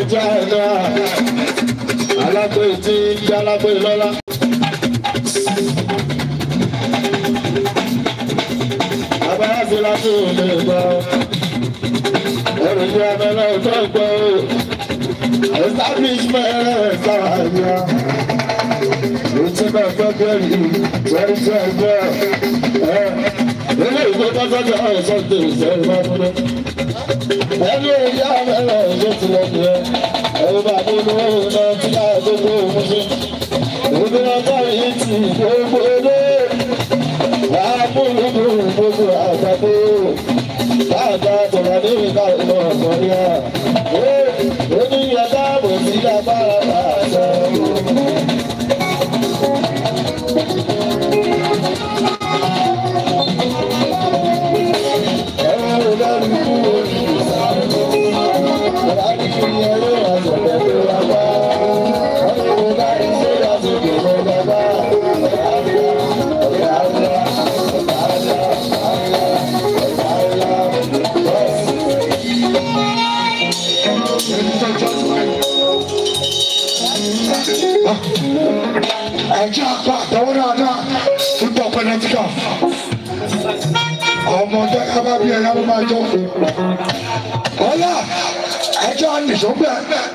ẹja ẹ̀dá alágbé tí ń jẹ́ alágbé lọ́la. Abáyá sí láti òde gbọ́. Ẹrù ní abẹ́rẹ́ ọ̀tọ́ gbọ́. Establishment ẹ̀ka ìtura fẹ́kẹ́rì tẹ́tẹ́ ẹgbẹ́ ilé ìgbé tọ́jọ́ ọ̀sán tó ìṣẹ́yìn bá múlẹ̀. Ẹni èyí àmẹ́rẹ̀ ìṣe ti lọ ní ẹ ẹ̀rọ bá tó ní wọ́n náà tí láì tó kó òun ṣe. Òbí ọjọ́ yìí ti gbogbo dé. Àbúrò gbogbo àgbàdo. Káàkiri àtọ̀rọ̀ ní ìka ìlú ọ̀sán ní à. Ó ní ẹ̀dá àbò sí lágbára àṣẹ. Ẹjẹ́ àpá àtọwọ́ dáadáa football political. Ọmọdé kábà bí ẹ̀yà ló máa jọ. Ọlá ẹjẹ́ ànìṣọ́gbẹ́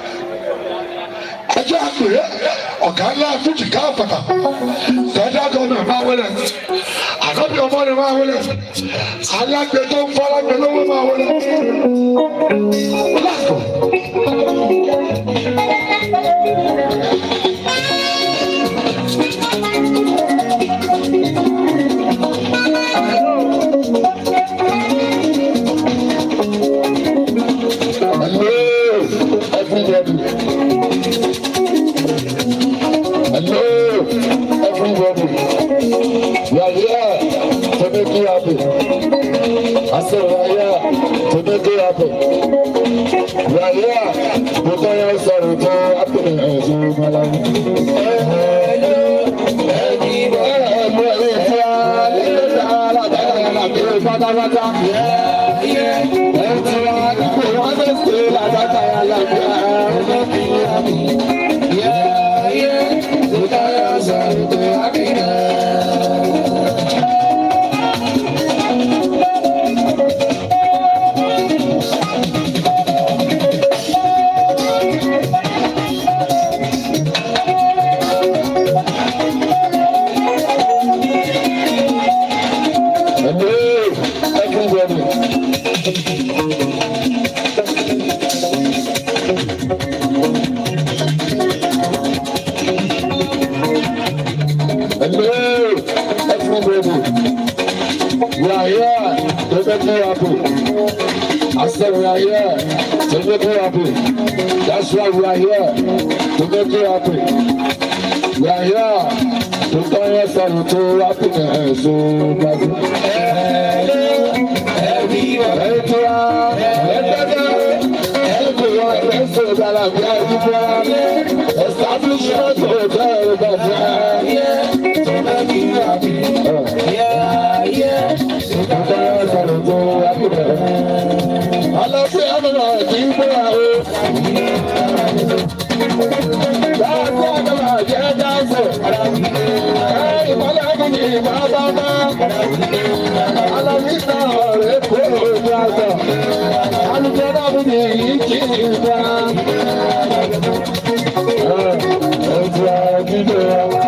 ẹjẹ́ àpèrè ọ̀gá ńlá fújì káàpàtà. Federal government máa wọlé. Àkọ́bí ọmọ rẹ̀ máa wọlé. Alágbe tó ń fọ́ alágbe lówó máa wọlé. Lásìkò. That's why we are here to make you happy. We are here to turn yourself to happiness. Establishment hotel, to make you happy. To turn yourself to happiness. I love you, I'm gonna keep it out. That's what I'm gonna get down for. Hey, my love is my mama. I love you now, let's go, brother. I'm gonna be eating down. That's what you do.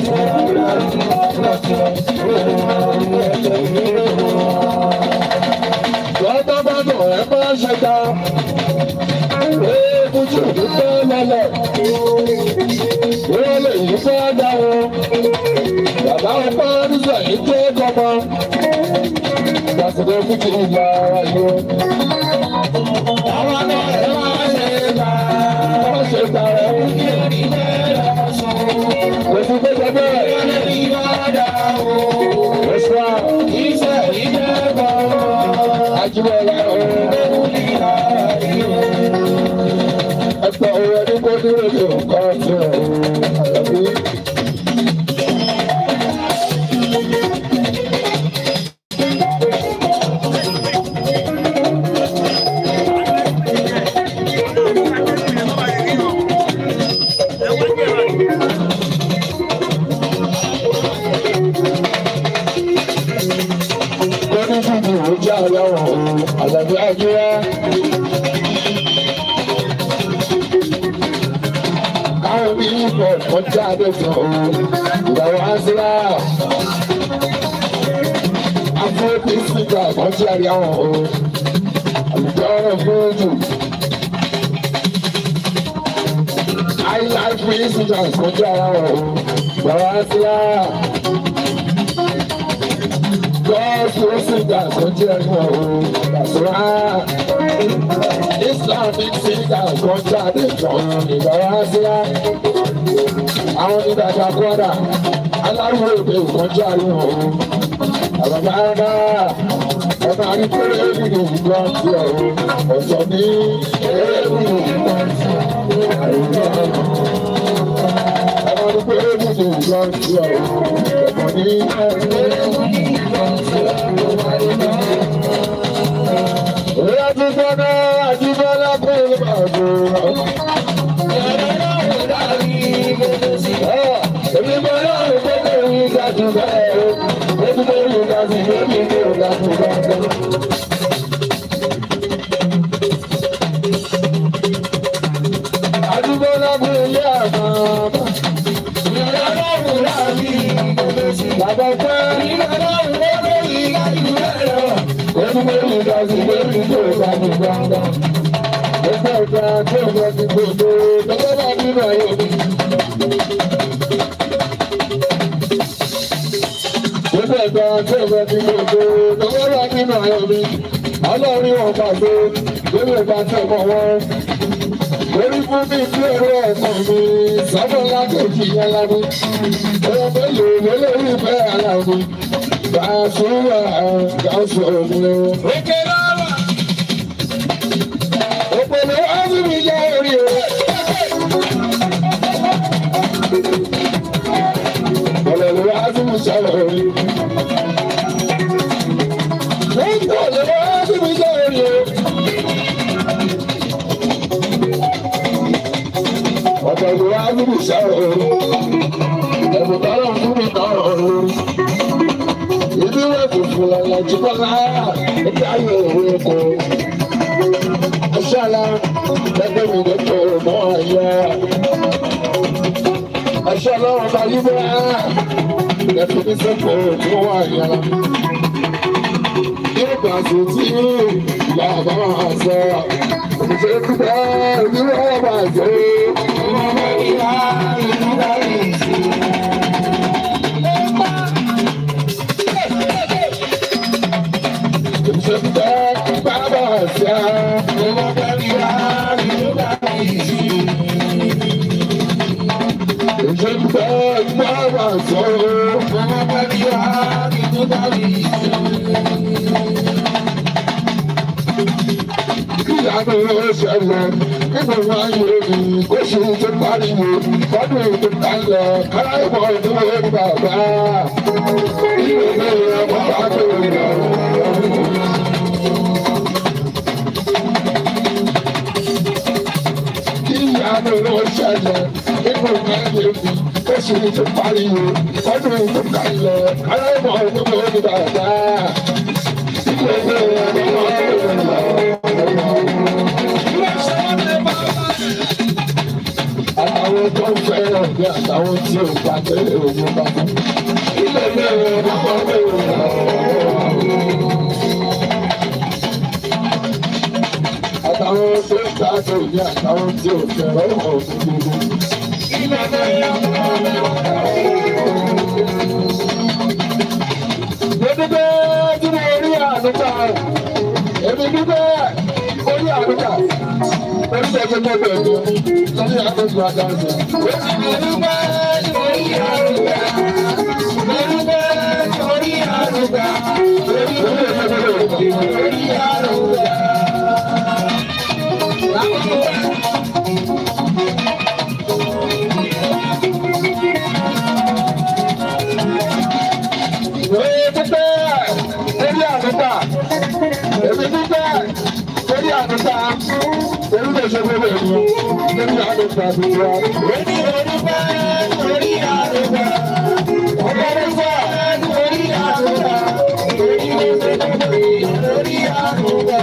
Ṣẹta eégún tí òbí fẹ́ lọ́lẹ̀ wọ́n lè yí fẹ́ dá wọn bàbá wọn fẹ́ nígbà yìí tó kọ́mọ ìgbàsókè fún ti ìlà ayé. Àwọn náà ẹ máa ṣe ta wọ́n ṣe ta ẹ̀ kí ẹni bẹ́ẹ̀ lọ sùn. Òfin tó sọ bẹ́ẹ̀. Ìyọ́nà bí wọ́n dá o. Ẹ̀ṣọ́ ìṣe ìjẹ́bọ̀. Àjùmọ̀lá o. Ẹ̀pọ̀ owó ẹni kó dúró ní nǹkan tó àyàbí. bí ìbọ̀ ọjà àdéhùn o ìyàwó àṣírà afọ́bí síta ọjà àrí àwọn o àlùjọ ọ̀rọ̀ fúnjù highlife incidents ọjà àwọn o ìyàwó àṣírà gospel singers ọjà àrí àwọn o àṣírà. Islamic singers ọjà àdéhùn ìyàwó àṣírà. Àwọn onídàájà kọ́dà alárùn òde ìkọjá àríwọ̀n òun àbàbà ẹ̀dá ọ̀nà àríkèrè èbùdó ìgbà tí ọ̀run ọ̀sọ̀ ní èbùdó ìgbà tí ọ̀nà àríkèrè èbùdó ìgbà tí ọ̀run ọ̀sọ̀ ní èbùdó ìgbà tí ọ̀run. Àtúntọ́nà àjíbọ́lá kó lè bàjẹ́ èmi bọ́ lọ́rùn tó lè rí ìdájú bẹ́ẹ̀ o èmi lè rí ìdájú lórí ilé ìdájú bẹ́ẹ̀. Àdúgbò lágùn ilé àmọ́ ìrọ̀lọ́rùn láàbí bàbá pẹ́ ìrọ̀lọ́rùn tó lè rí ìdájú bẹ́ẹ̀ o èmi lè rí ìdájú lórí ilé ìdájú bẹ́ẹ̀. Ẹgbẹ́ ìgbà tó ń bọ̀ sí gbogbo lọ́wọ́ bá nínú ayé mi. Gbogbo ẹ̀gbà tó ń bọ̀ sí gbogbo lọ́wọ́ bá nínú ayé mi. Ọlọ́run wọn pàṣẹ lórí ẹ̀gbà tó mọ̀ wọ́n. Lórí fún mi tí èrò ọ̀sán mi sábà lákòókì yẹn lánàá. Ọ̀rọ̀ mélòó ló lórí ìfẹ́ ara mi. Bàṣúwà gáúsù òmìnira. Òkè lọ́wọ́. Òpèlè ọ̀sùn mi jẹ́ orí o. Ọ̀lẹ́lẹ̀ ọ̀sùn mi jẹ́ orí. Òpèlè ọ̀sùn mi jẹ́ orí o. Ọ̀pèlè ọ̀sùn mi jẹ́ orí. Ẹ̀bùn tọ́lọ̀ fún mi tọrọ orí. Ibi wẹ̀ fùfù lọ́la jùlọ náà. Ẹ̀ka ayọ̀ òwe kò. Ashala, lẹ́gbẹ̀ẹ́ mi lè tó mọ́ ayé. Ashala ọba yíwá, lẹ́fí mi sẹ́kọ̀ọ́ tó wà yàrá. Nígbà tó tí bàbá máa sọ, òṣèré kíkọ́ ìdílé ọba jẹ́. Ìmọ̀lẹ́ ìlà ìdúrà yìí sí. Òṣèré kíkọ́ bàbá sọ. Ìyàgbé ṣẹlẹ̀ nínú ayé mi kó ṣe tó pariwo lọ́dún ètò kalẹ̀ aláìmọ̀ ìdúró ní bàbá. Ìwé ìwé ọmọ bá tó lọ. Ìyàgbé ṣẹlẹ̀ nínú ayé mi kó ṣe tó pariwo lọ́dún ètò kalẹ̀ aláìmọ̀ ìdúró ní bàbá. Ìwé ìwé ọmọ bá tó lọ. Àtàwọn tó ń fẹ́ràn bí àtàwọn tí ò bá tẹ́lẹ̀ òun bá fún. Ilé mẹ́rin bá bá mẹ́rin lọ. Àtàwọn tó ń ta tó ní àtàwọn tí ò fẹ́ràn òun gbogbo. Ilé mẹ́rin bá bá mẹ́rin lọ. Gbẹdúgbẹ́ tí mo rí àdúgbà, èmi dúgbẹ́ orí àdúgbà. Orí ẹgbẹ́ gbọ́dọ̀ ẹ̀dùn lórí àdúgbò àdáńsì. Gbẹdúgbẹ́ orí àdúgbà. Gbẹdúgbẹ́ orí àdúgbà. Orí àdúgbà. ṣe gbogbo ènìyàn lórí àdùnkà tó wá. Orí orúkọ orí àdùnkà. Ọmọ orúkọ orí àdùnkà. Orí orúkọ orí àdùnkà.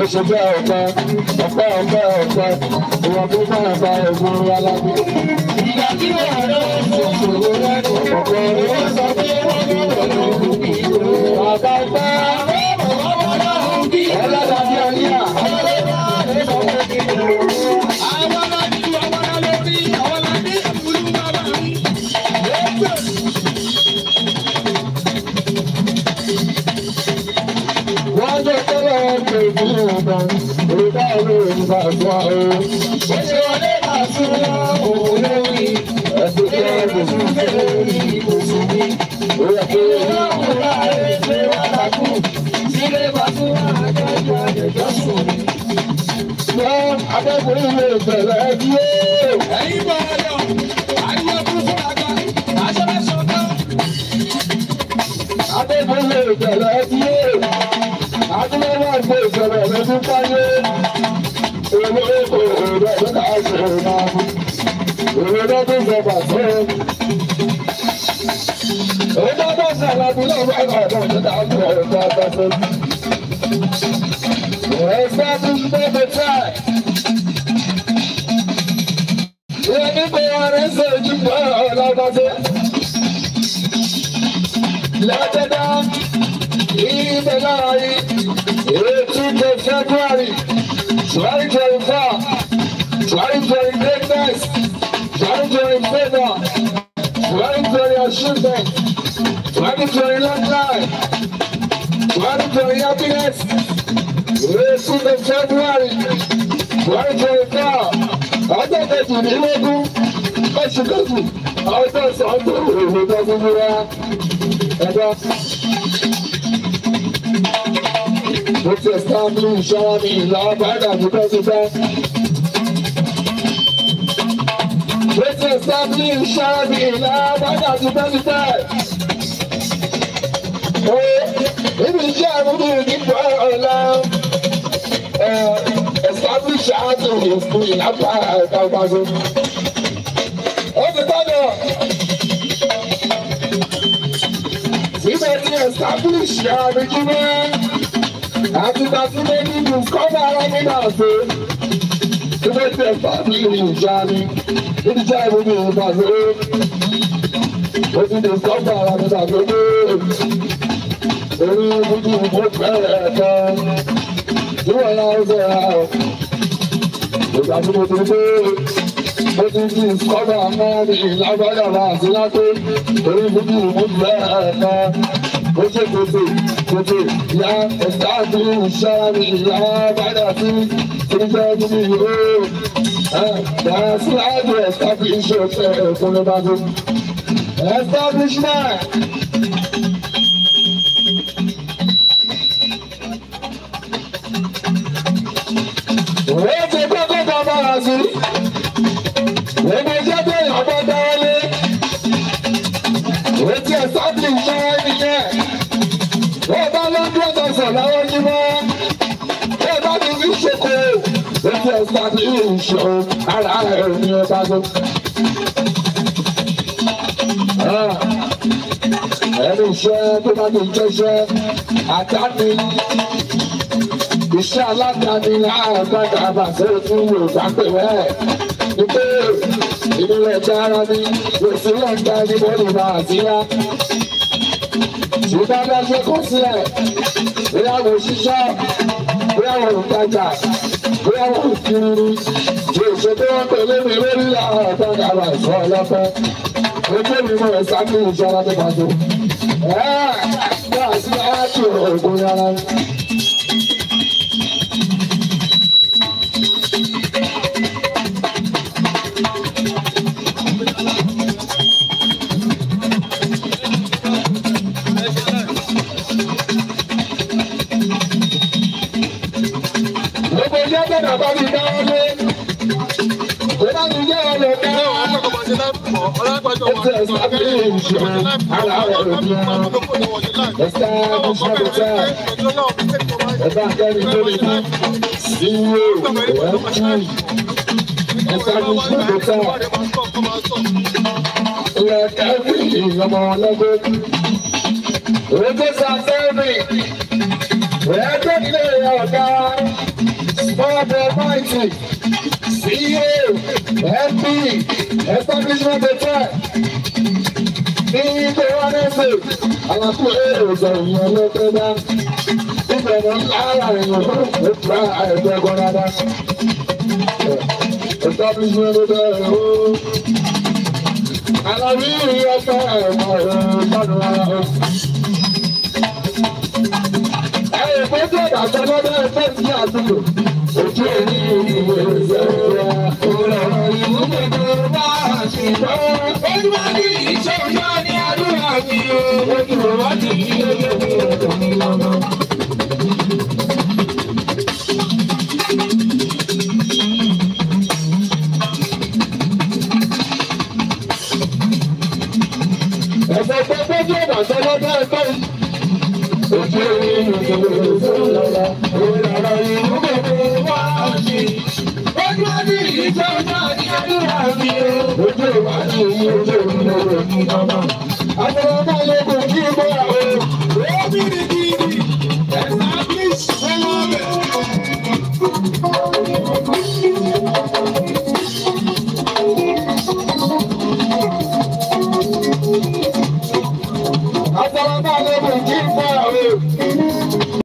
ṣe fẹ́ ọ̀pẹ ìwọ̀n tó máa bá ẹ̀gbọ́n alábí. Ìgbà tí wọ́n lọ sọ̀rọ̀ lẹ́nu ọ̀pọ̀ rẹ̀ sọ pé wọ́n ní ọ̀dọ́ òbí. Bàbá ìgbà ọlọ́dàbí ọ̀yà. Wọ́n jẹ́ tẹ́lẹ̀ ọ̀pẹ̀ ìpínlẹ̀ ọ̀gbọ̀n, òrùka olóòrùn bá gbọ́ ọ̀rọ̀. Ó ṣe wọlé máa tún òun lórí ẹ̀sùn tí wọ́n kò sún lórí ìkòsùn mi. Ó yẹ kí ọlọ́run láàrin ṣe wá lákù, sílé bá tún àjọjọ àjẹjọ́ sùn. Wọ́n akẹ́kọ̀ọ́ ilé ìbẹ̀rẹ̀ ẹbí ó. Ẹ̀yin bá a lọ, àríwá fún fún àgbà, aṣọ mẹ́sàn-án kan. Akẹ́kọ̀ọ́ ilé ìbẹ̀rẹ̀ ẹbí ó. Adúlọ́wọ́ àgbẹ̀ ìṣẹ̀lẹ̀ lọ́dún fáyé. Èrò èkó èrò ẹ̀dọ́ta àṣẹ̀rẹ̀ máa mú. Èrò lọ́dún sọ̀bà tó. Èrò lọ́dún sọ̀bà tó lọ́wọ́ ẹ̀dọ́ta ìjọba àgbẹ̀ ẹ̀dọ́ta àgbẹ̀. Establish the time. Ìyá nípa ọ̀rẹ́ ṣe ìjùmọ̀ ọ̀làbàṣẹ́. Látẹ̀dá ìbẹ̀lára yìí. 18th February 2024, 2020 greatness, 2020 favor, 2020 achievement, 2020 long life, 2020 happiness, 18th February 2024, ọjọ́ kejìlélógún oṣù kejì ọjọ́ sọ́dún òwe tó fún mi rá ẹ̀dọ́. Mo ti establish ìṣọ́ra mi ìlà ọ̀bàdàn ní president. Mo ti establish ìṣọ́ra mi ìlà ọ̀bàdàn ní president. Ibi iṣẹ́ àbúrò nípa ọ̀la establish ààtò ìfún ìlápá ẹ̀ka ọ̀gbàgbọ́. Ó ti tọ́jọ́. Síbẹ̀ ti establish àmì jùlọ. Àti tàbí méjì ní kọ́nà ara mi náà ṣe. Síbẹ̀ ti establish ìjà mi. Níbi iṣẹ́ àbúrò nípa ṣe. Ó ti di kọ́nà ara mi náà ṣe. Orí ojú mo fẹ́rẹ̀ kan. Ìwọ̀n náà ń sọ̀rọ̀ àwọn. Ìgbà tí mo ti dé. Mo ti di kọ́nà máa ní ìlágbádà máa sí látó. Orí ojú mo fẹ́rẹ̀ kan. Ó ṣe tètè ya ẹ̀sáàbí ìṣáàbí ìyá bàdà sí ìṣẹ́ níbi ìwé. Yàrá sí àjọ ẹ̀sáàbí iṣẹ́ ọ̀fẹ́ ẹ̀fọn ló bá dé. Establishment. Wọ́n ti kọ́kọ́ bá bára sí. Èmi jẹ́ pé ìyàbọ̀ dáwọ́lé. Wọ́n ti establish ìṣáàbí yẹn. Wọ́n bá lọ́dún ọ̀sán láwọn yín mọ́. Wọ́n bá ti fi ṣoko. Wọ́n ti establish ìṣòro ara ẹ̀ ní ọba tó. Ẹni iṣẹ́ tó bá ti jẹ́ṣẹ́ àdáni. Iṣẹ́ aládàáni àgbàdo àbàṣẹ fún Yorùbá pè wẹ́. Nígbè ìdílé ẹja ara ni gbèsè lẹ́gbà ní bọ́ọ̀lù máa sílá. Ṣùgbọ́n bá ṣe kọ́ sílẹ̀, bóyá wò ṣiṣẹ́, bóyá wò ìtajà, bóyá wò ìkiri. Ṣé ìṣètò wọn pẹ̀lú mi lórí àwọn àgbàdo àbàṣẹ ọlọ́pẹ́? Ojú mi mọ̀ ẹ́ sáà kí ìṣọ́ra tó bá tó. Bá a sí láti òògùn yàrá. Gbogbo ìjẹ́ gbọ́dọ̀ bá mi dáwọ́ lé. Bọ́lá mi jẹ́ ọlọ́dá. Establishment. Almighty, CEO, MP, Establishment Hotel, ní Johannesburg, àwọn tó èrò ìjọba ọlọ́pẹ́dá, ìbẹ̀rẹ̀ lára ìrìnàjò nípa ẹgbẹ́ gọ́nádá. Establishment Hotel, àlàyé ìyẹ́fẹ́ ẹ̀mọ́ ìgbàdùn ara ọ̀. Ìgbésẹ̀ ìdájọ́ lọ́dọ̀ ẹgbẹ́ ìdí àdúgbò. Ojú ẹni ìwé ìṣẹ́ra. Olùrọ̀ ìlú gbogbo bá a ṣe gbọ́. Olúwa ní ìṣòro ní àdúrà mi o. Ojú wa ti ní ilé mi ọ̀dọ̀ mi lọ́nà. Ẹ̀sẹ̀ tó gbójú ìdájọ́ lọ́dọ̀ ẹgbẹ́ ìdí. Ojú ìlú ìṣòro olùrọ̀ ìlú gbogbo wá sí. Ojú ọdún ìṣòro ní àdúrà mi o. Ojú ìwádìí ojú ìlú ní ọmọ. Àtọ̀rọ̀mọ́